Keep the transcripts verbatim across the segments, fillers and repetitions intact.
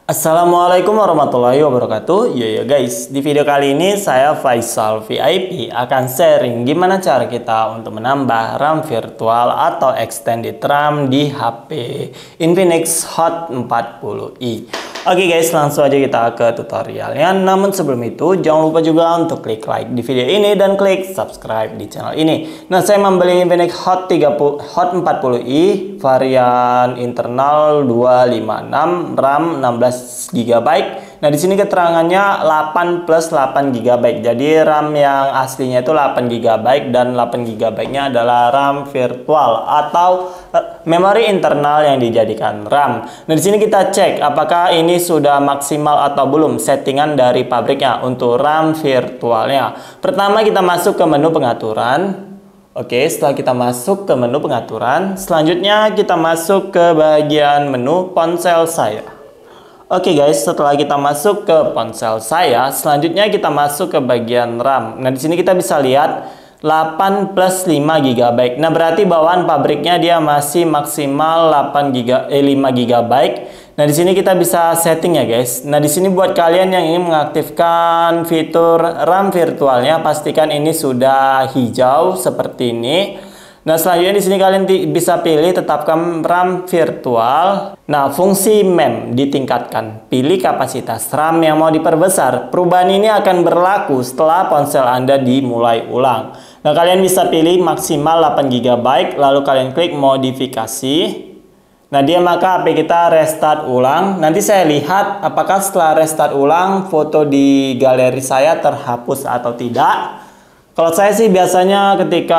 Assalamualaikum warahmatullahi wabarakatuh. Yo yo guys, di video kali ini saya Faisal V I P akan sharing gimana cara kita untuk menambah RAM virtual atau extended RAM di H P Infinix Hot empat puluh i. Oke guys, langsung aja kita ke tutorialnya. Namun sebelum itu, jangan lupa juga untuk klik like di video ini dan klik subscribe di channel ini. Nah, saya membeli Infinix Hot tiga puluh, Hot empat puluh i varian internal dua lima enam, RAM enam belas giga byte. Nah, di sini keterangannya delapan plus delapan giga byte. Jadi RAM yang aslinya itu delapan giga byte dan delapan giga byte-nya adalah RAM virtual atau memori internal yang dijadikan RAM. Nah, di sini kita cek apakah ini sudah maksimal atau belum settingan dari pabriknya untuk RAM virtualnya. Pertama kita masuk ke menu pengaturan. Oke, setelah kita masuk ke menu pengaturan, selanjutnya kita masuk ke bagian menu ponsel saya. Oke guys, setelah kita masuk ke ponsel saya, selanjutnya kita masuk ke bagian RAM. Nah, di sini kita bisa lihat delapan plus lima giga byte. Nah, berarti bawaan pabriknya dia masih maksimal delapan giga eh, lima giga byte. Nah, di sini kita bisa setting ya guys. Nah, di sini buat kalian yang ingin mengaktifkan fitur RAM virtualnya, pastikan ini sudah hijau seperti ini. Nah, selanjutnya di sini kalian bisa pilih tetapkan RAM virtual. Nah, fungsi mem ditingkatkan. Pilih kapasitas RAM yang mau diperbesar. Perubahan ini akan berlaku setelah ponsel Anda dimulai ulang. Nah, kalian bisa pilih maksimal delapan giga byte, lalu kalian klik modifikasi. Nah, dia maka H P kita restart ulang. Nanti saya lihat apakah setelah restart ulang foto di galeri saya terhapus atau tidak. Kalau saya sih biasanya ketika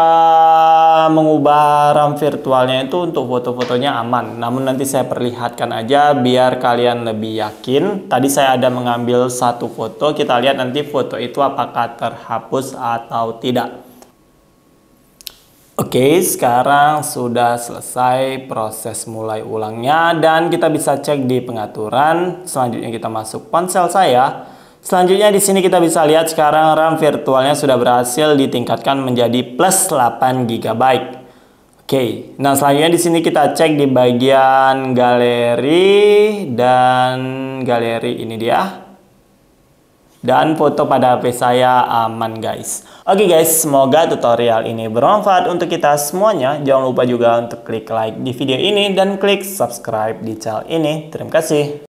mengubah RAM virtualnya itu untuk foto-fotonya aman. Namun nanti saya perlihatkan aja biar kalian lebih yakin. Tadi saya ada mengambil satu foto. Kita lihat nanti foto itu apakah terhapus atau tidak. Oke, sekarang sudah selesai proses mulai ulangnya. Dan kita bisa cek di pengaturan. Selanjutnya kita masuk ponsel saya. Selanjutnya di sini kita bisa lihat sekarang RAM virtualnya sudah berhasil ditingkatkan menjadi plus delapan giga byte. Oke, nah selanjutnya di sini kita cek di bagian galeri dan galeri ini dia. Dan foto pada H P saya aman guys. Oke guys, semoga tutorial ini bermanfaat untuk kita semuanya. Jangan lupa juga untuk klik like di video ini dan klik subscribe di channel ini. Terima kasih.